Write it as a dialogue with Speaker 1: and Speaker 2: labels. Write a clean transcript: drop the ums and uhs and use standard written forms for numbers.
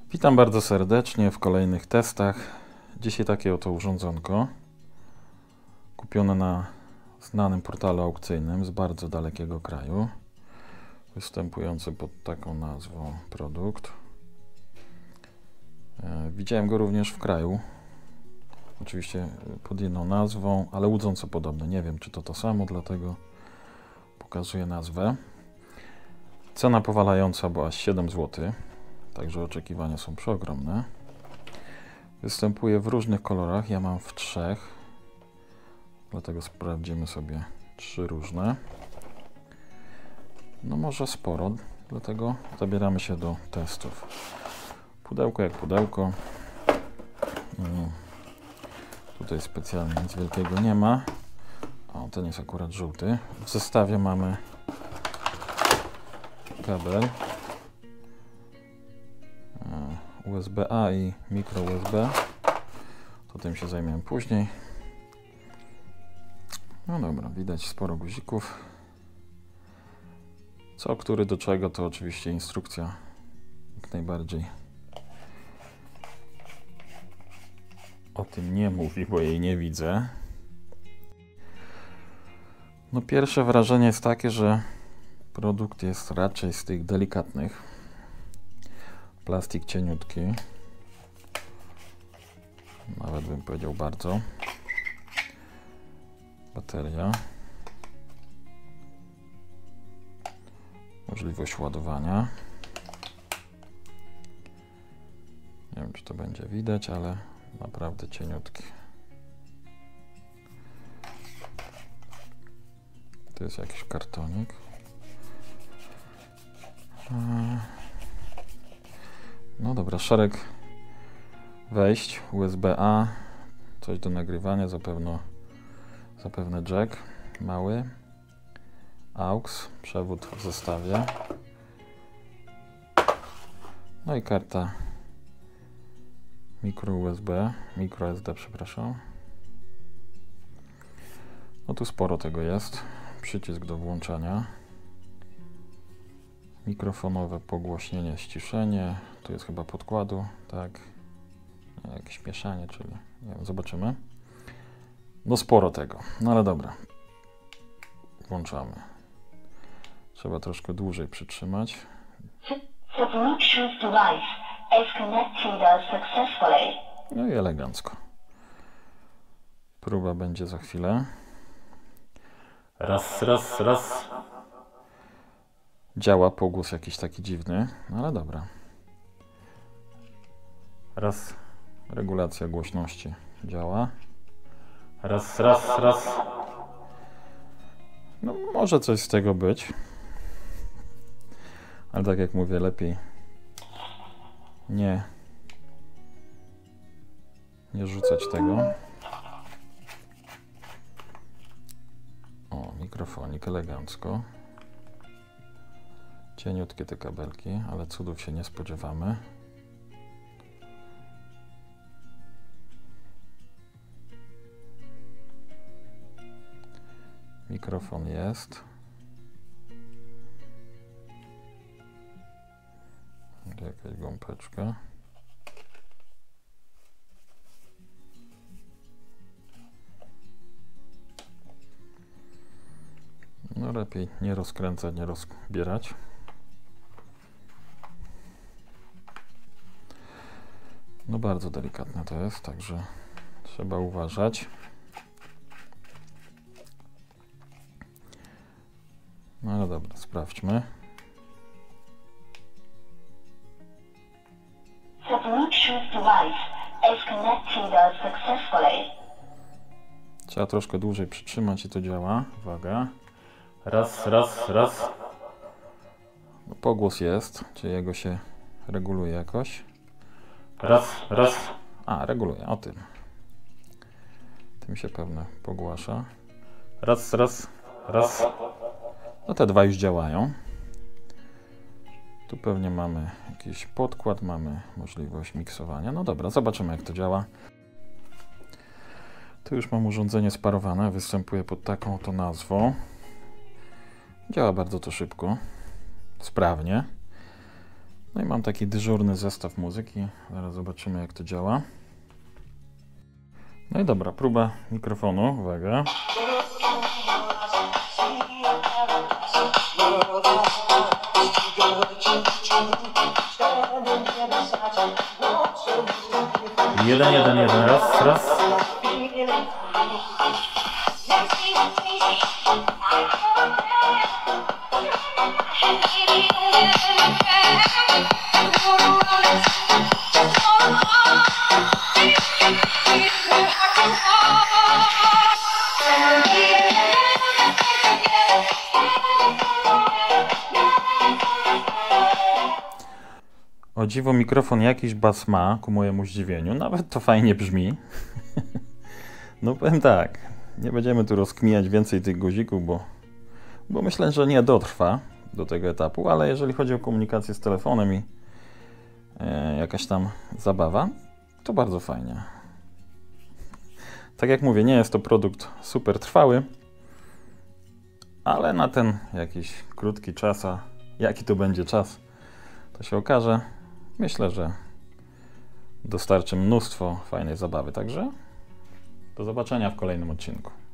Speaker 1: Witam bardzo serdecznie w kolejnych testach. Dzisiaj takie oto urządzonko kupione na znanym portalu aukcyjnym z bardzo dalekiego kraju, występujący pod taką nazwą produkt. Widziałem go również w kraju, oczywiście pod inną nazwą, ale łudząco podobny. Nie wiem, czy to samo, dlatego pokazuję nazwę. Cena powalająca była aż 7 zł. Także oczekiwania są przeogromne. Występuje w różnych kolorach, ja mam w 3, dlatego sprawdzimy sobie 3 różne. No może sporo, dlatego zabieramy się do testów. Pudełko jak pudełko. Tutaj specjalnie nic wielkiego nie ma. O, ten jest akurat żółty. W zestawie mamy kabel USB-A i mikro USB. To tym się zajmiemy później. No dobra, widać sporo guzików. Co, który do czego, to oczywiście instrukcja jak najbardziej o tym nie mówi, bo jej nie widzę. No pierwsze wrażenie jest takie, że produkt jest raczej z tych delikatnych. Plastik cieniutki, nawet bym powiedział bardzo. Bateria. Możliwość ładowania. Nie wiem, czy to będzie widać, ale naprawdę cieniutki. To jest jakiś kartonik. No dobra, szereg wejść, USB-A, coś do nagrywania, zapewne jack mały, AUX, przewód w zestawie, no i karta micro SD, przepraszam. No tu sporo tego jest, przycisk do włączania. Mikrofonowe pogłośnienie, ściszenie. Tu jest chyba podkładu, tak. Jakieś mieszanie, czyli nie wiem, zobaczymy. No sporo tego, no ale dobra. Włączamy. Trzeba troszkę dłużej przytrzymać. No i elegancko. Próba będzie za chwilę. Raz. Działa pogłos jakiś taki dziwny, no ale dobra. Raz, regulacja głośności działa. Raz. No może coś z tego być. Ale tak jak mówię, lepiej nie rzucać tego. O, mikrofonik elegancko. Cieniutkie te kabelki, ale cudów się nie spodziewamy. Mikrofon jest. Jakaś gąbeczka. No lepiej nie rozkręcać, nie rozbierać. No bardzo delikatne to jest, także trzeba uważać. No ale dobra, sprawdźmy. Trzeba troszkę dłużej przytrzymać i to działa. Uwaga. Raz. No, pogłos jest, czy jego się reguluje jakoś. Raz. A, reguluje, o tym. Tym się pewnie pogłasza. Raz. No te dwa już działają. Tu pewnie mamy jakiś podkład, mamy możliwość miksowania. No dobra, zobaczymy jak to działa. Tu już mam urządzenie sparowane, występuje pod taką oto nazwą. Działa bardzo to szybko, sprawnie. No i mam taki dyżurny zestaw muzyki. Zaraz zobaczymy, jak to działa. No i dobra, próba mikrofonu. Uwaga. Jeden, raz. O dziwo, mikrofon jakiś bas ma, ku mojemu zdziwieniu. Nawet to fajnie brzmi. No powiem tak, nie będziemy tu rozkminiać więcej tych guzików, bo myślę, że nie dotrwa do tego etapu, ale jeżeli chodzi o komunikację z telefonem i jakaś tam zabawa, to bardzo fajnie. Tak jak mówię, nie jest to produkt super trwały, ale na ten jakiś krótki czas, a jaki to będzie czas, to się okaże. Myślę, że dostarczy mnóstwo fajnej zabawy, także do zobaczenia w kolejnym odcinku.